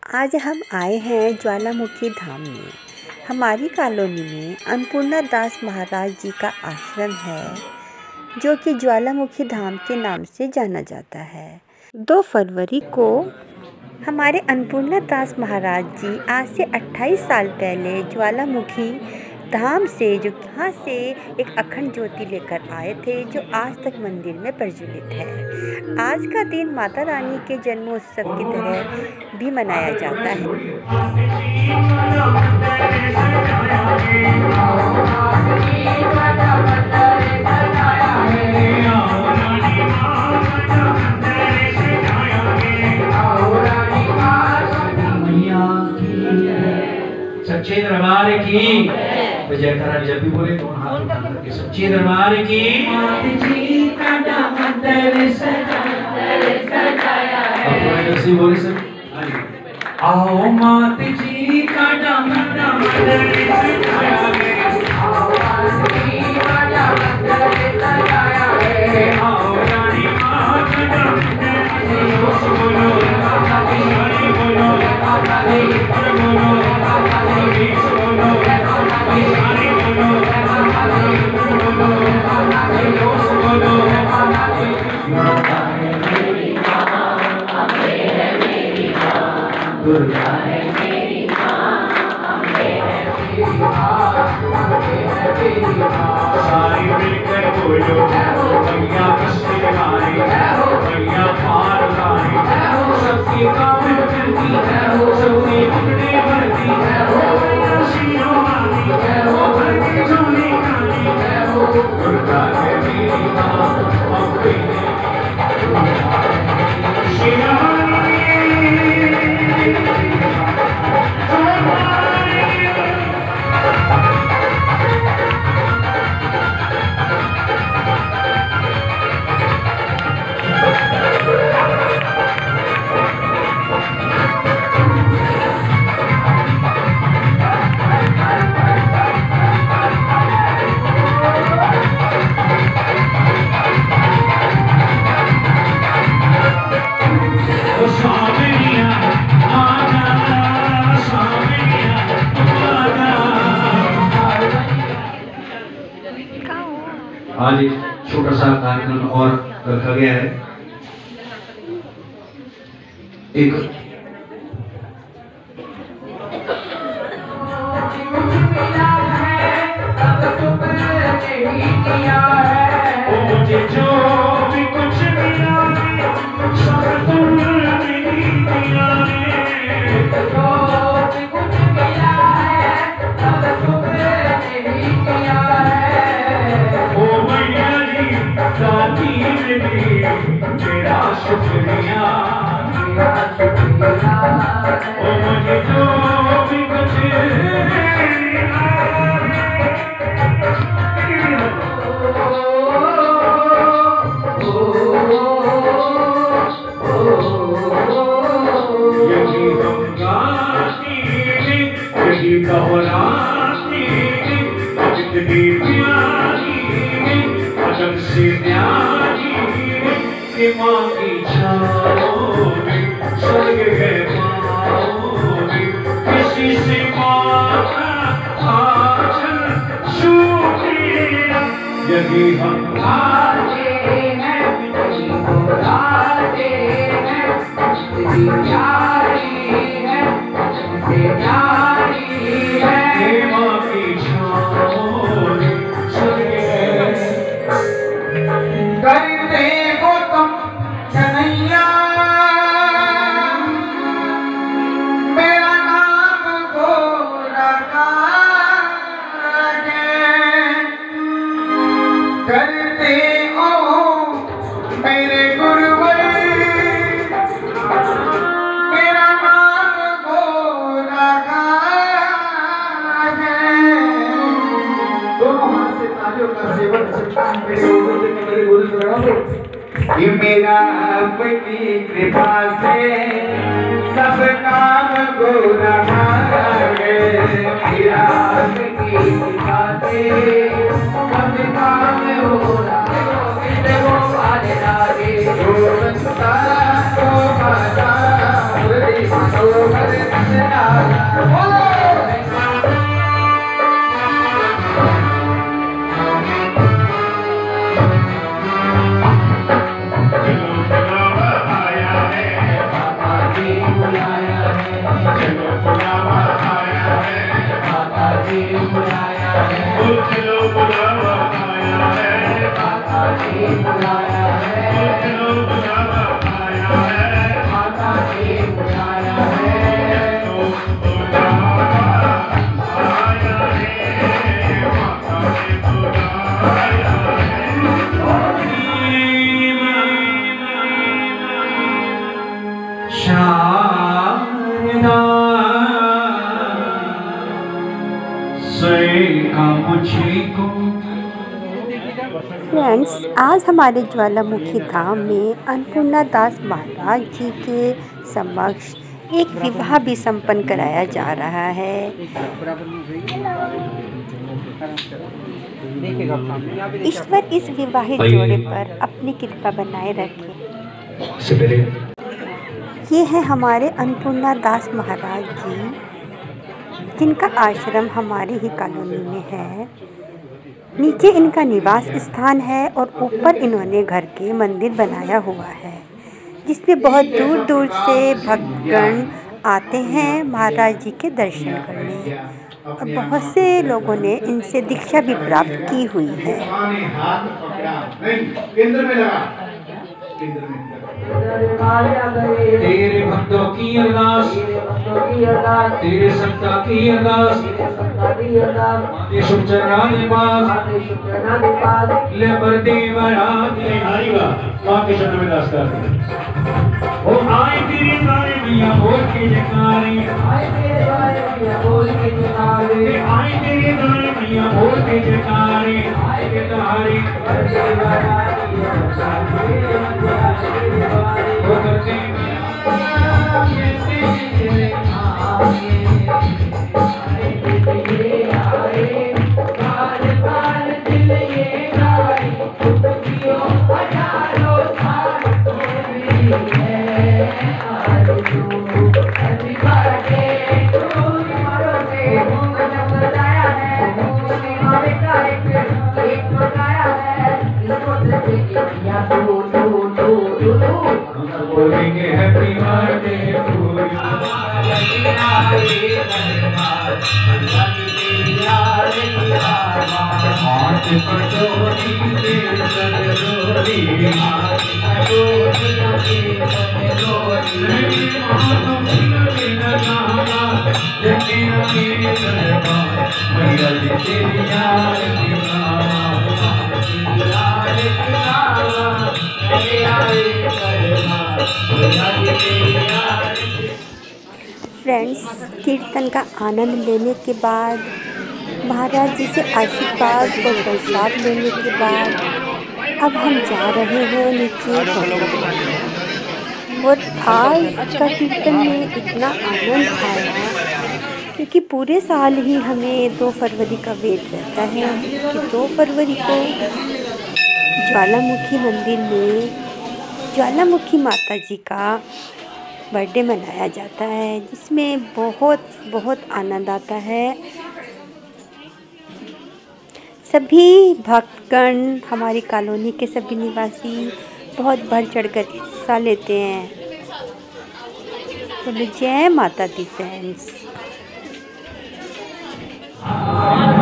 आज हम आए हैं ज्वालामुखी धाम में। हमारी कॉलोनी में अन्नपूर्णा दास महाराज जी का आश्रम है, जो कि ज्वालामुखी धाम के नाम से जाना जाता है। 2 फरवरी को हमारे अन्नपूर्णा दास महाराज जी आज से 28 साल पहले ज्वालामुखी धाम से जो यहाँ से एक अखंड ज्योति लेकर आए थे, जो आज तक मंदिर में प्रज्वलित है। आज का दिन माता रानी के जन्मोत्सव की तरह भी मनाया जाता है। सच्चे दरबार की जयकारा जब भी बोले दोनों हाथ उठा करके सच्चे दरबार की मात जी का मंदिर सजाया है। ऐसे बोले सब आओ मात जी का मंदिर सजाया है, आओ मात जी का मंदिर सजाया है, आओ रानी मां का मंदिर बोलो हरि बोलो हरि बोलो दुर्गा है मेरी माँ, अम्बे है मेरी माँ, अम्बे है मेरी माँ। सारी मिलकर बोलो भैया कष्ट लगाए, भैया पार लाए, सबकी काबिल करती है, सबकी टुकड़े भरती है, भैया शीरों वाली है, भर के झोली काली है, दुर्गा है मेरी माँ, अम्बे है आज एक छोटा सा कार्यक्रम और रखा गया है। एक मुझे जो भी कुछ मिला सब तुमने दिया है, जो भी कुछ मिला है सब तुमने दिया है। ओ मैया जी दाती मेरी तेरा शुक्रिया, तेरा शुक्रिया। ओ मुझे जो भी कुछ माँ की छाओ में स्वर्ग है पाओगे, किसी से माता आंचल छूटेगा। यदि हम आते हैं यदि बुलाते हैं, तेरी प्यारी है तुमसे प्यारी है, माँ की छाओ में स्वर्ग है। करते हो तुम कन्हैया मेरा नाम गोरा करते हो मेरे गुरुवर मेरा नाम गोरा दोनों हाथ से तालियों का सेवन करता है मेरे गुरु ये मेरा आपकी कृपा से सब काम गोरा मांगे, मेरा आपकी कृपा से सब काम गोरा देखो आने लागे, जो बनता तो बाजा फ्रेंड्स, आज हमारे ज्वालामुखी धाम में अन्नपूर्णा दास महाराज जी के समक्ष एक विवाह भी संपन्न कराया जा रहा है। ईश्वर इस विवाहित जोड़े पर अपनी कृपा बनाए रखे। ये है हमारे अन्नपूर्णा दास महाराज जी, जिनका आश्रम हमारी ही कॉलोनी में है। नीचे इनका निवास स्थान है और ऊपर इन्होंने घर के मंदिर बनाया हुआ है, जिसमें बहुत दूर दूर से भक्तगण आते हैं महाराज जी के दर्शन करने, और बहुत से लोगों ने इनसे दीक्षा भी प्राप्त की हुई है। तेरे भक्तों की अरदास, तेरे संता की अरदास, माते शुभ चरणा दे पास, ले बरदी बरात ले आईगा, माते शब्द में दास कर। ओ आए तेरे द्वारे मैया बोल के जयकारे, आए तेरे द्वारे मैया बोल के जयकारे, आए तेरे द्वारे मैया बोल के जयकारे, आए के द्वारे बरदी बरात बोलेंगे हैप्पी बर्थडे टू फ्रेंड्स, कीर्तन का आनंद लेने के बाद, महाराज जी से आशीर्वाद और प्रसाद लेने के बाद अब हम जा रहे हैं नीचे। और आज का कीर्तन में इतना आनंद आया, क्योंकि पूरे साल ही हमें 2 फरवरी का वेट रहता है कि 2 फरवरी को ज्वालामुखी मंदिर में ज्वालामुखी माता जी का बर्थडे मनाया जाता है, जिसमें बहुत आनंद आता है। सभी भक्तगण, हमारी कॉलोनी के सभी निवासी बहुत बढ़ चढ़कर हिस्सा लेते हैं। तो जय माता दी फ्रेंड्स।